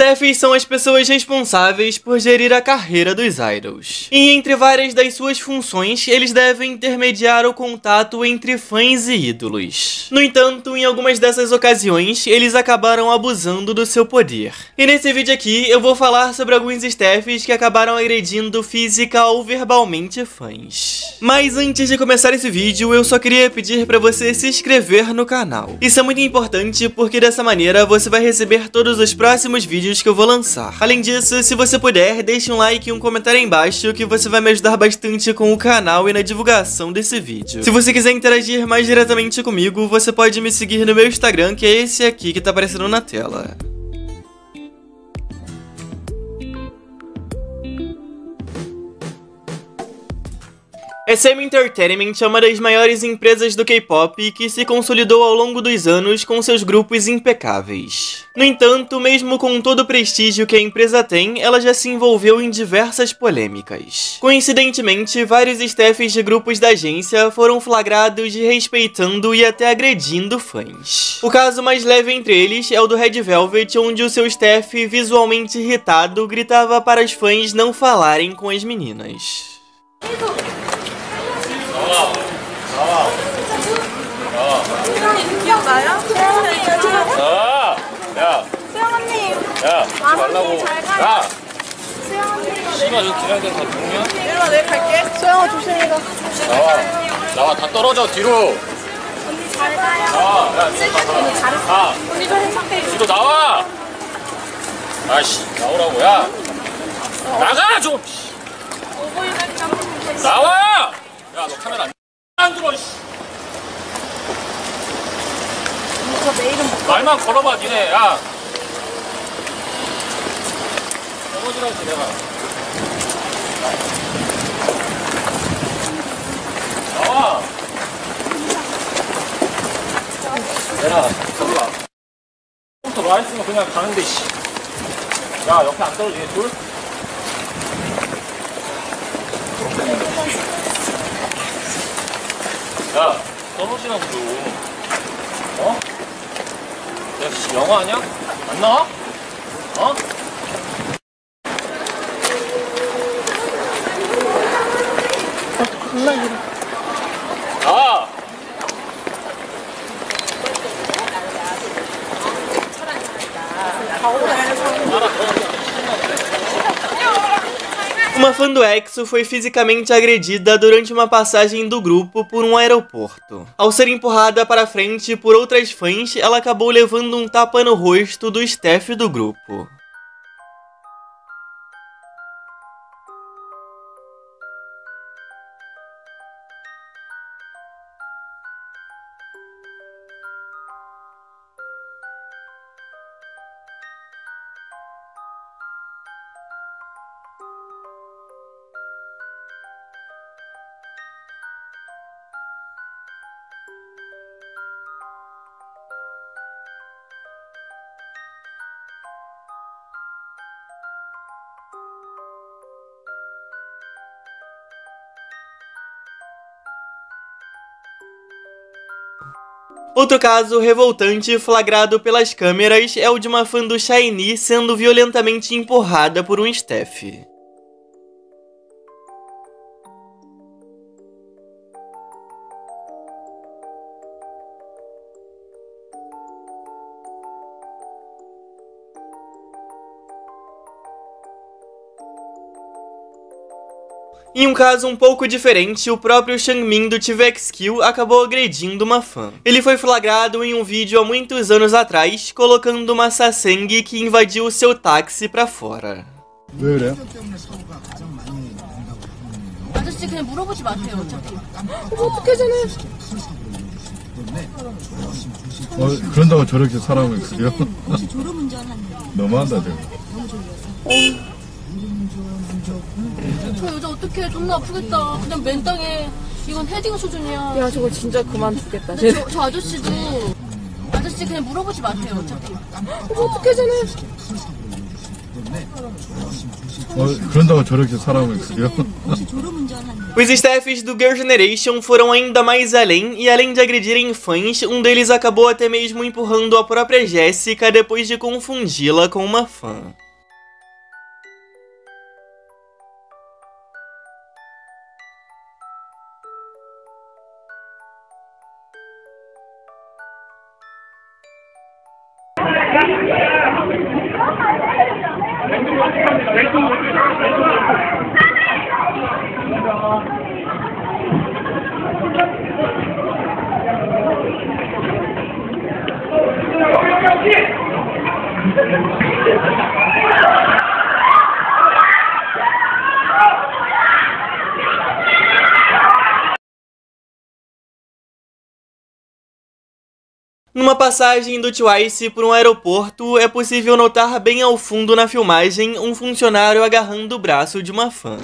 Staffs são as pessoas responsáveis por gerir a carreira dos idols. E entre várias das suas funções, eles devem intermediar o contato entre fãs e ídolos. No entanto, em algumas dessas ocasiões, eles acabaram abusando do seu poder. E nesse vídeo aqui, eu vou falar sobre alguns staffs que acabaram agredindo física ou verbalmente fãs. Mas antes de começar esse vídeo, eu só queria pedir pra você se inscrever no canal. Isso é muito importante porque dessa maneira você vai receber todos os próximos vídeos que eu vou lançar. Além disso, se você puder, deixe um like e um comentário aí embaixo que você vai me ajudar bastante com o canal e na divulgação desse vídeo. Se você quiser interagir mais diretamente comigo, você pode me seguir no meu Instagram, que é esse aqui que tá aparecendo na tela. SM Entertainment é uma das maiores empresas do K-pop que se consolidou ao longo dos anos com seus grupos impecáveis. No entanto, mesmo com todo o prestígio que a empresa tem, ela já se envolveu em diversas polêmicas. Coincidentemente, vários staffs de grupos da agência foram flagrados desrespeitando e até agredindo fãs. O caso mais leve entre eles é o do Red Velvet, onde o seu staff, visualmente irritado, gritava para os fãs não falarem com as meninas. 기억나요? 야! 수영 언니! 야! 하지 말라고! 야! 수영 언니! 씨발 여기 기다려야 다 동이야? 이리 와, 내가 갈게. 수영아, 조심히 가. 나와 다 떨어져 뒤로! 언니 잘 가요. 나와! 야 언니 잘했어. 가! 언니 좀 행복해. 뒤로 나와! 아이씨 나오라고 야! 나가 좀! 나와! 야 너 카메라 안 들어 씨! 저 내일은 못 가. 말만 걸어봐 니네 야! 떨어지라고 내가 나와! 얘라 들어가 또 와 있으면 그냥 가는데 씨. 야 옆에 안 떨어지네 둘? 야 떨어지라고 좀 어? 야 씨 영화 아니야? 안 나와? 어? 겁나 길어. 아! Uma fã do EXO foi fisicamente agredida durante uma passagem do grupo por um aeroporto. Ao ser empurrada para frente por outras fãs, ela acabou levando um tapa no rosto do staff do grupo. Outro caso revoltante flagrado pelas câmeras é o de uma fã do SHINee sendo violentamente empurrada por um staff. Em um caso um pouco diferente, o próprio Changmin do TVXQ acabou agredindo uma fã. Ele foi flagrado em um vídeo há muitos anos atrás, colocando uma Saseng que invadiu o seu táxi pra fora. 왜 그래요? 아저씨 그냥 물어보지 마세요, 어차피. 어떡해, 쟤는. 그런다고 저렇게 사람을 그려? 너무한다 저거. 저 여자 어떡해, 존나 아프겠다. 그냥 맨땅에. 이건 헤딩 수준이야. 야, 저거 진짜 그만 죽겠다. 저 아저씨도. 아저씨 그냥 물어보지 마세요, 어차피. 어떡해, 쟤는. 그런다고 저렇게 사람을 그려? Os staffs do Girl Generation foram ainda mais além, e além de agredirem fãs, um deles acabou até mesmo empurrando a própria Jéssica depois de confundi-la com uma fã. Numa passagem do Twice por um aeroporto, é possível notar bem ao fundo na filmagem um funcionário agarrando o braço de uma fã.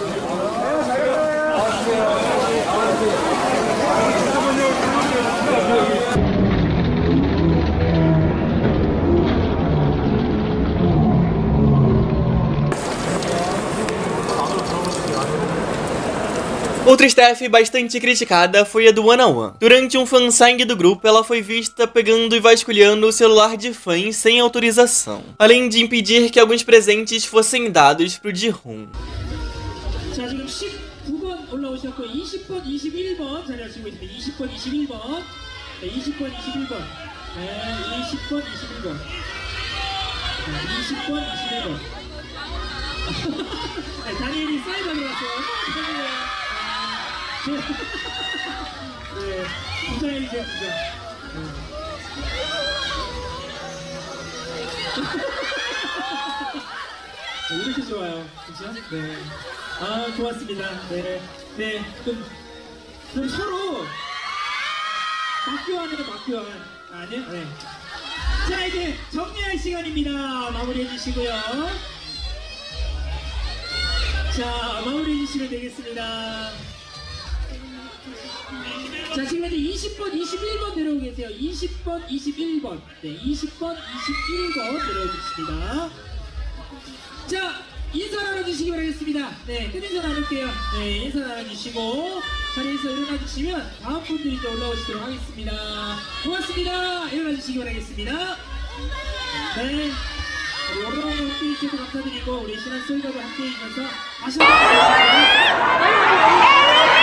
Outra staff bastante criticada foi a do One on One. Durante um fansang do grupo, ela foi vista pegando e vasculhando o celular de fãs sem autorização, além de impedir que alguns presentes fossem dados pro Jihoon. 자, 지금 19번 올라오셨고 20번, 21번 자리하시고 있습니다. 20번, 21번. 네, 20번, 21번. 네, 20번, 21번. 네, 20번, 21번. 네, 다니엘이 사이드 들어왔어요. 네, 부자이죠, 부자. 네. 이렇게 좋아요, 그죠? 네. 아, 고맙습니다. 네, 네. 그럼 서로 맞교환이에요, 맞교환. 아니요? 네. 자, 이제 정리할 시간입니다. 마무리해 주시고요. 자, 마무리해 주시면 되겠습니다. 자, 지금 현재 20번, 21번 내려오고 계세요. 20번, 21번. 네, 20번, 21번 내려오고 있습니다. 자, 인사 나눠주시기 바라겠습니다. 네, 끝인사 나눌게요. 네, 인사 나눠주시고 자리에서 일어나주시면 다음 분들이 이제 올라오시도록 하겠습니다. 고맙습니다. 일어나주시기 바라겠습니다. 네, 여러분 함께해 주셔서 감사드리고 우리 신한 솔더도 함께해 주셔서 다시 한번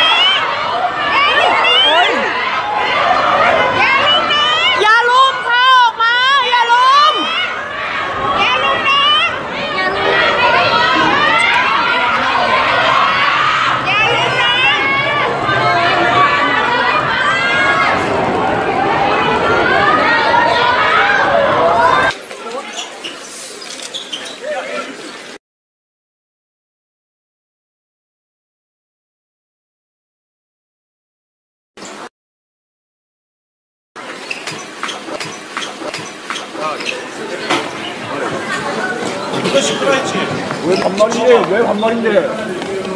이거 시끄러웠지? 왜 반말인데? 왜 반말인데?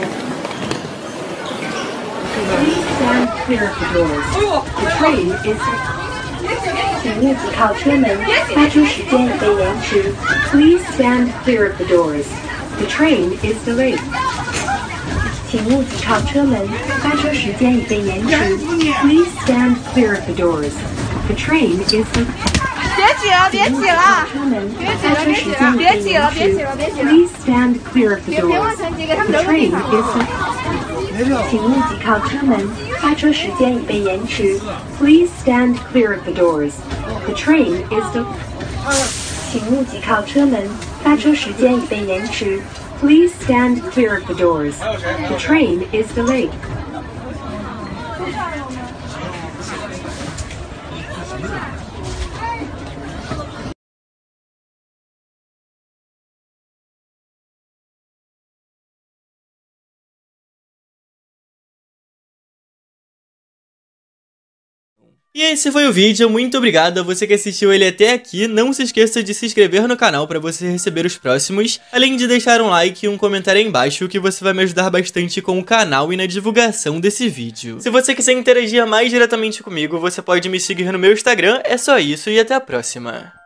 Please stand clear of the doors. The train is... 请勿挤靠车门，发出时间已被延迟。Please stand clear of the doors. The train is delayed. 请勿挤靠车门，发车时间已被延迟。Please stand clear of the doors. The train is delayed. 别挤了，别挤了，别挤了，别挤了，别挤了，别挤了，别挤了。 Please stand clear of the 别 doors. 往前挤，给他们 The 留个地 train 方。 is... 请勿挤靠车门，发车时间已被延迟。Please stand clear of the doors. The train is the... 请勿挤靠车门，发车时间已被延迟。Please stand clear of the doors. The train is delayed. E esse foi o vídeo, muito obrigado a você que assistiu ele até aqui. Não se esqueça de se inscrever no canal para você receber os próximos, além de deixar um like e um comentário aí embaixo, que você vai me ajudar bastante com o canal e na divulgação desse vídeo. Se você quiser interagir mais diretamente comigo, você pode me seguir no meu Instagram. É só isso e até a próxima.